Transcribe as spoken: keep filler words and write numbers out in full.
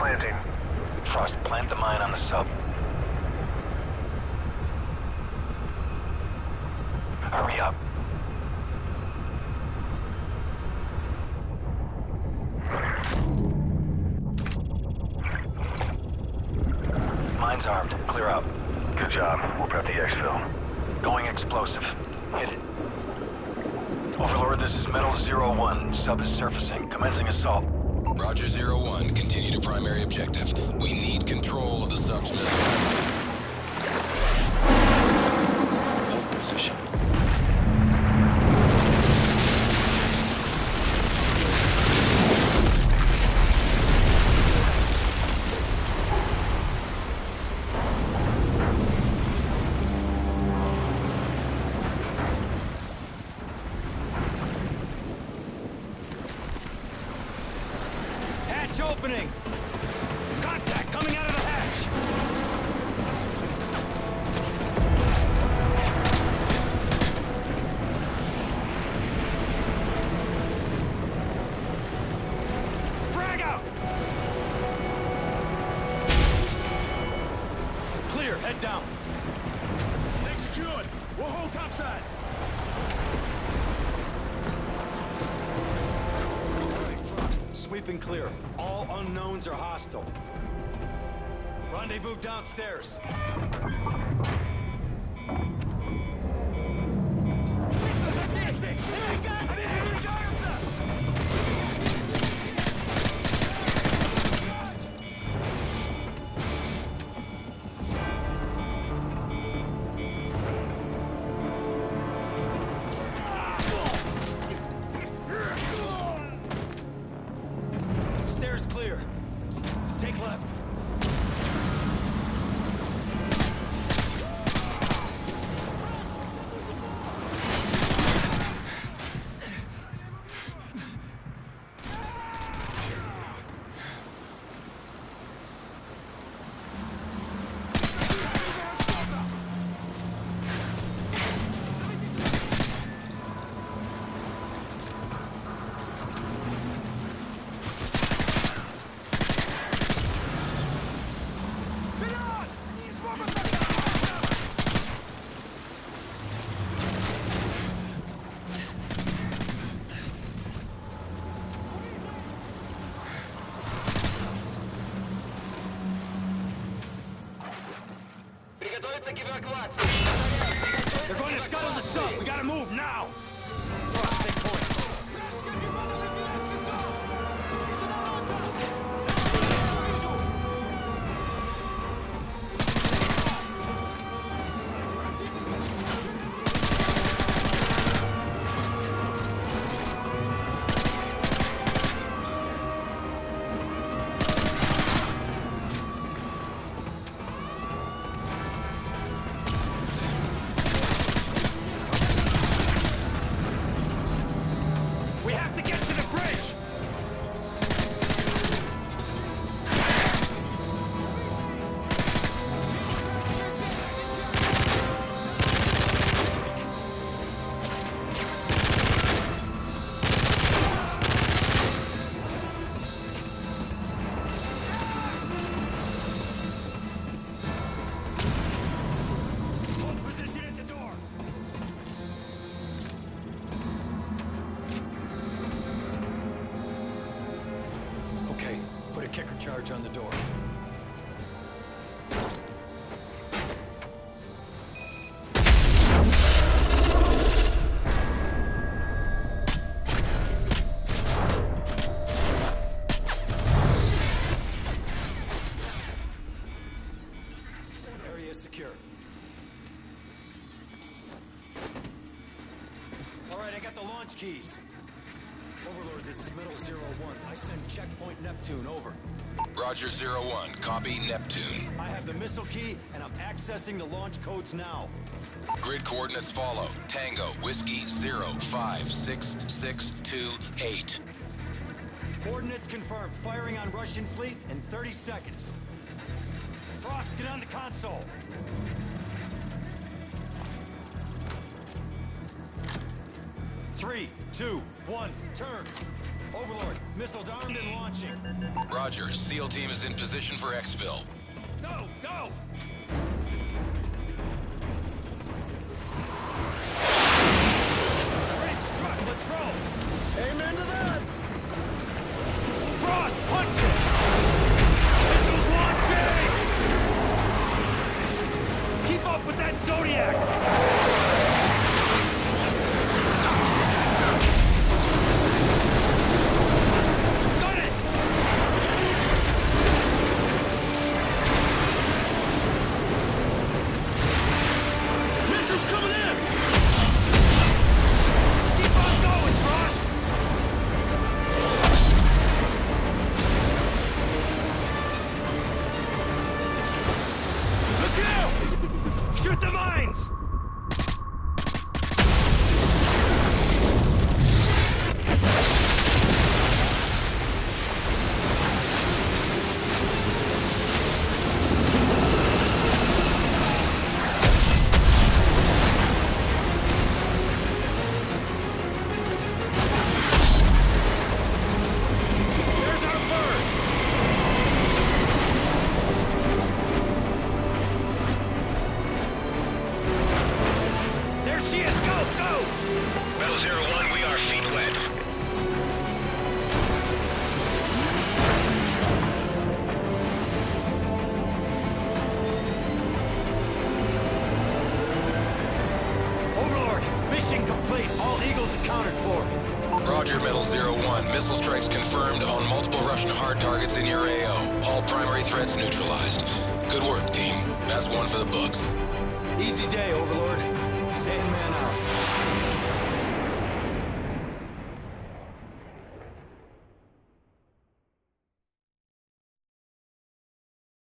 planting. Frost, plant the mine on the sub. Hurry up. Mine's armed. Clear out. Good job. We'll prep the exfil. Going explosive. Hit it. Overlord, this is Metal Zero One. Sub is surfacing. Commencing assault. Roger, Zero One. Continue to primary objective. We need control of the sub's missile. Hold position. Hatch opening! Contact coming out of the hatch! Frag out! Clear, head down. Thing secured. We'll hold topside. Sweep and clear. All unknowns are hostile. Rendezvous downstairs. Stairs clear. Take left. They're going to scuttle the sub. We gotta move now. Frost, take point. We have to get to the bridge! Hold position at the door! Okay, put a kicker charge on the door. Area is secure. All right, I got the launch keys. Overlord, this is Metal Zero One. I send checkpoint Neptune, over. Roger, Zero One. Copy Neptune. I have the missile key, and I'm accessing the launch codes now. Grid coordinates follow. Tango, Whiskey, zero, five, six, six, two, eight. Coordinates confirmed. Firing on Russian fleet in thirty seconds. Frost, get on the console. Three, two, one, turn. Overlord, missiles armed and launching. Roger. SEAL team is in position for exfil. Go, go! Bridge, truck, let's roll! Amen to that! Frost, punch it! Missiles launching! Keep up with that Zodiac! Shoot the mines! Roger, Metal zero one. Missile strikes confirmed on multiple Russian hard targets in your A O. All primary threats neutralized. Good work, team. That's one for the books. Easy day, Overlord.